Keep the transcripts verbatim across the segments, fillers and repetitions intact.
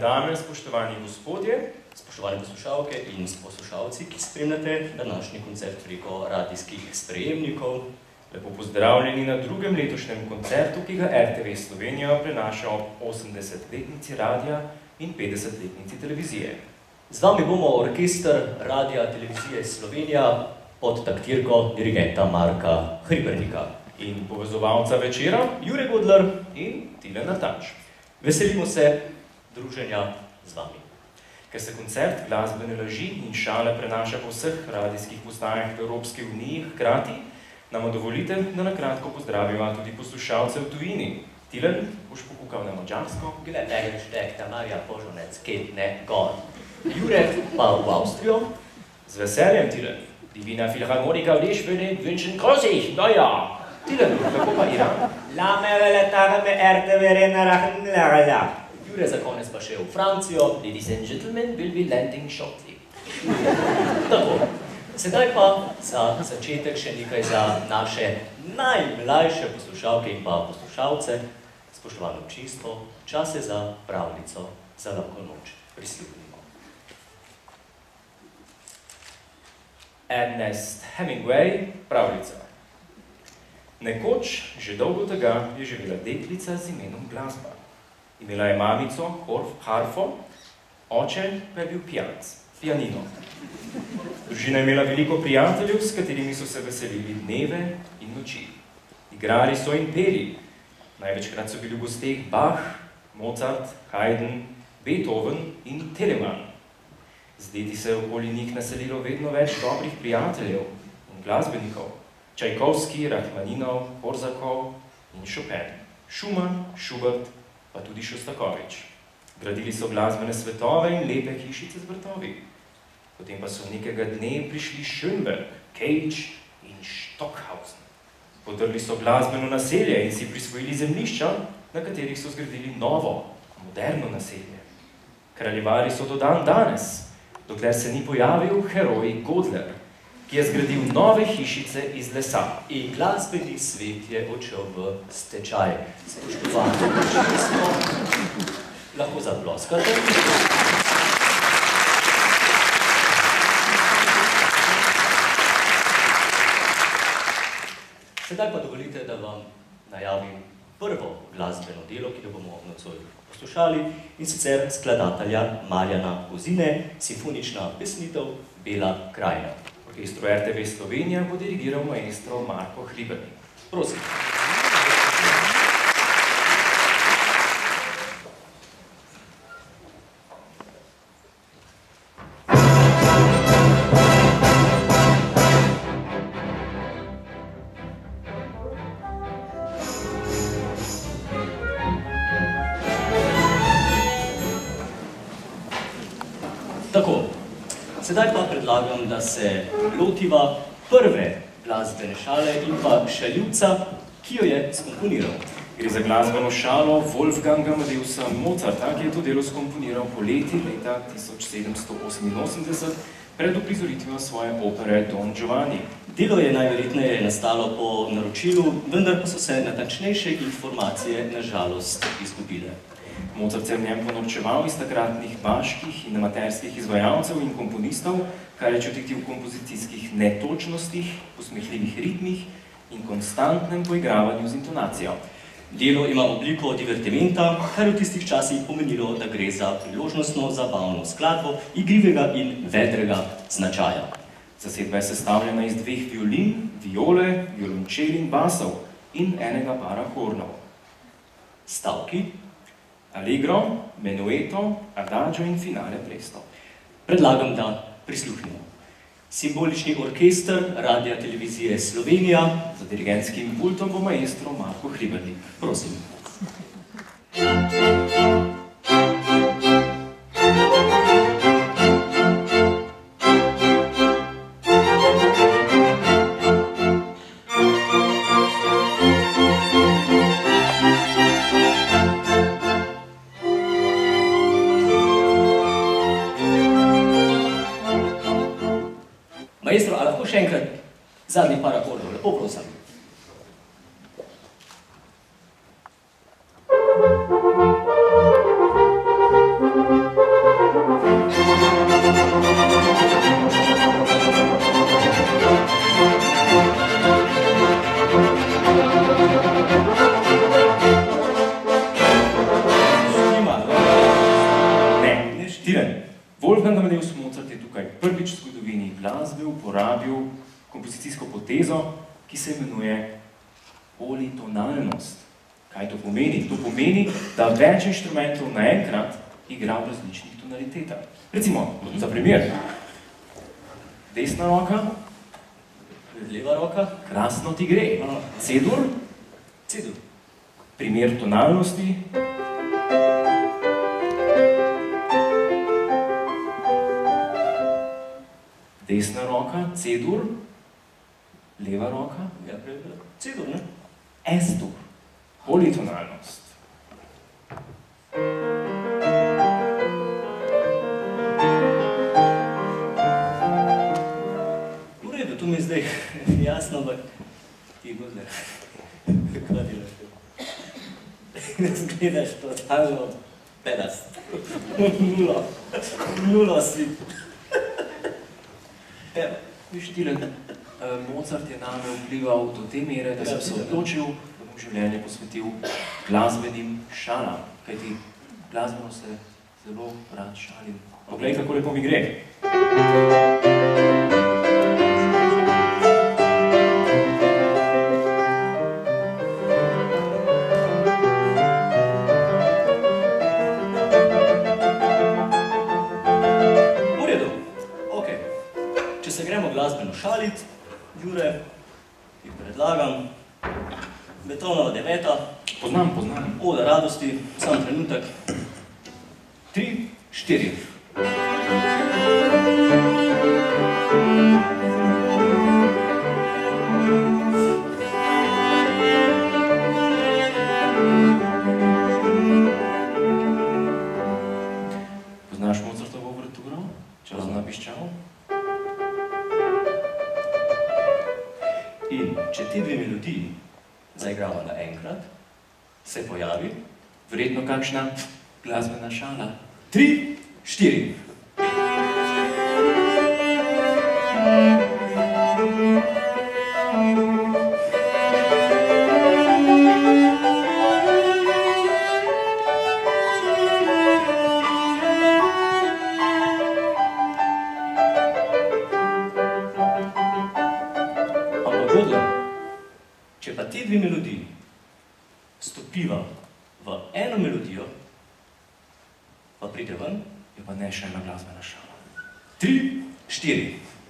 dame, spoštovani gospodje, spoštovane poslušalke in poslušalci, ki spremljate današnji koncert preko radijskih sprejemnikov. Lepo pozdravljeni na drugem letošnjem koncertu, ki ga R T V Slovenija prenaša ob osemdesetletnici radija in petdesetletnici televizije. Z vami bomo orkester Radija Televizije Slovenija pod taktirko dirigenta Marka Hribernika in povezovalca večera Jure Godler in Tile Natanč. Veselimo se druženja z vami. Ker se koncert glasbene laži in šale prenaša po vseh radijskih postajah v Evropski uniji hkrati, nama dovolite, da nakratko pozdraviva tudi poslušalce v tujini. Tilen, boš pokukal na madžarsko? Gle, tegel štek, Tamarja Požonec, Ketne, Gor. Jure pa v Avstrijo. Z veseljem, Tilen. Die Wiener Philharmoniker und ich würde wünschen grüßig, naja. Tilen, kako pa Iran? Lame veletare me R T V rena rahn. Jure za konec pa še v Francijo. Ladies and gentlemen, will be landing shortly. Tako. Sedaj pa za začetek še nekaj za naše najmlajše poslušalke in pa poslušalce. Spoštovano občinstvo, čas je za pravljico za lahko noč. Prisluhnimo. Ernest Hemingway, pravljica. Nekoč, že dolgo tega, je živela deklica z imenom Glasba. Imela je mamico, harfo, oče pa je bil pijanc, pianino. Družina je imela veliko prijateljev, s katerimi so se veselili dneve in noči. Igrali so in peli. Največkrat so bili v gosteh Bach, Mozart, Haydn, Beethoven in Telemann. Zdeti se je okoli njih naselilo vedno več dobrih prijateljev in glasbenikov. Čajkovski, Rahmaninov, Korzakov in Chopin. Schumann, Schubert, pa tudi Šostakovič. Gradili so glasbene svetove in lepe hišice z vrtovi. Potem pa so nekega dne prišli Schönberg, Cage in Stockhausen. Podrli so glasbeno naselje in si prisvojili zemljišča, na katerih so zgradili novo, moderno naselje. Kraljevali so do dan danes, dokler se ni pojavil heroj Godler, ki je zgradil nove hišice iz lesa. In glasbeni svet je odšel v stečaj. Spoštovano občinstvo, lahko zaploskate. Sedaj pa dovolite, da vam najavim prvo glasbeno delo, ki ga bomo nocoj poslušali, in sicer skladatelja Marjana Kozine, simfonična pesnitev Bela krajina. Orkestru R T V Slovenija bo dirigiral maestro Marko Hribernik. Prosim. Tako, sedaj pa predlagam, da se lotiva prve glasbene šale in pa šaljivca, ki jo je skomponiral. Gre za glasbeno šalo Wolfganga Amadeusa Mozarta, ki je to delo skomponiral poleti leta tisoč sedemsto oseminosemdeset pred uprizoritvijo svoje opere Don Giovanni. Delo je najverjetneje nastalo po naročilu, vendar pa so se natančnejše informacije na žalost izgubile. Mozart se je v njem ponorčeval iz takratnih vaških in amaterskih izvajalcev in komponistov, kar je čutiti v kompozicijskih netočnostih, posmehljivih ritmih in konstantnem poigravanju z intonacijo. Delo ima obliko divertimenta, kar je v tistih časih pomenilo, da gre za priložnostno zabavno skladbo igrivega in vedrega značaja. Zasedba je sestavljena iz dveh violin, viole, violončel in basov in enega para hornov. Stavki. Allegro, menueto, adagio in finale presto. Predlagam, da prisluhnemo. Simbolični orkester Radija Televizije Slovenija. Za dirigentskim pultom bo maestro Marko Hribernik. Prosim. Maestro, a lahko še enkrat zadnji par akordov, lepo prosim. Thank you. prvič v zgodovini glasbe uporabil kompozicijsko potezo, ki se imenuje politonalnost. Kaj to pomeni? To pomeni, da več inštrumentov naenkrat igra v različnih tonalitetah. Recimo, za primer, desna roka, leva roka, krasno ti gre. C-dur, C-dur. Primer tonalnosti. Desna roka, C-dur, leva roka, ja, C-dur, ne? S-dur, politonalnost. V redu, to mi je zdaj jasno, ampak ti Godler, kaj delaš to? Zgledaš totalno pedast. Nulo, nulo si. Evo, viš, Tilen, Mozart je name vplival do te mere, da sem se odločil, da bom življenje posvetil glasbenim šalam, kajti glasbeno se zelo rad šalim. Poglej, kako lepo mi gre. Glasbeno šalit, Jure, ti predlagam, Beethovenova deveta, Poznam, poznam. Oda radosti, sam trenutek, tri, štiri. Poznaš Mozartovo uverturo? Čas na piščal? In če te dve melodiji zaigrava naenkrat, se pojavi Verjetno kakšna glasbena šala. tri, štiri. Če pa te dve melodiji stopiva v eno melodijo, pa pride ven, je pa ne še ena glasbena šala. tri, štiri.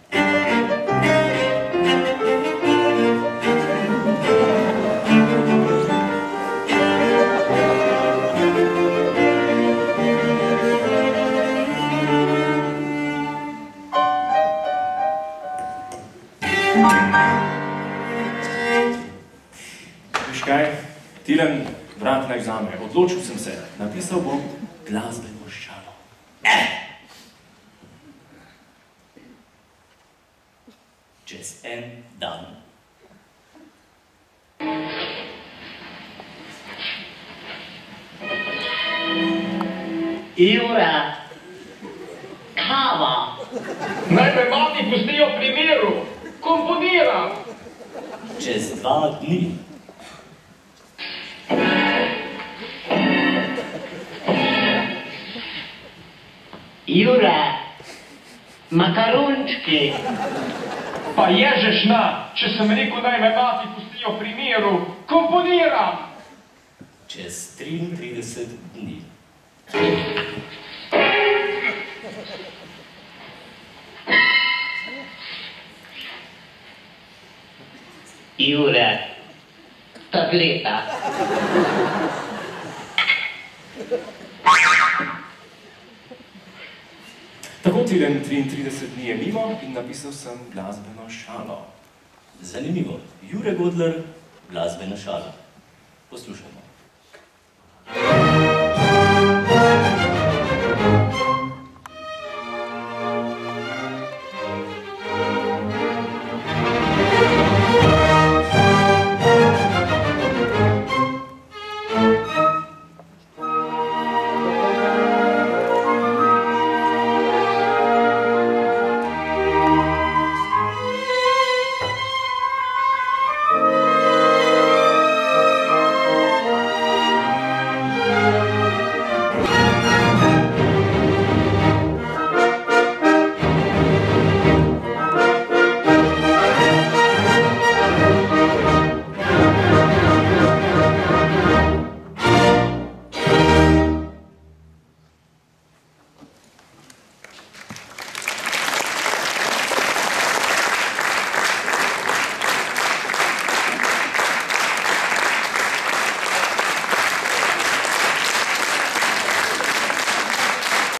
Kaj? Tilen, vrat naj vzame. Odločil sem se. Napisal bom glasbeno šalo. Eh! Čez en dan. Jure, kava. Naj me mami pustijo pri miru. Komponiram. Čez dva dni. Jure, makarončki. Pa ježeš na, če sem rekel, naj me mati pustijo pri miru. Komponiram. Čez triintrideset dni. Jure, tableta. Tako Tilen, triintrideset dni je mimo in napisal sem glasbeno šalo. Zanimivo. Jure Godler, glasbena šala. Poslušajmo.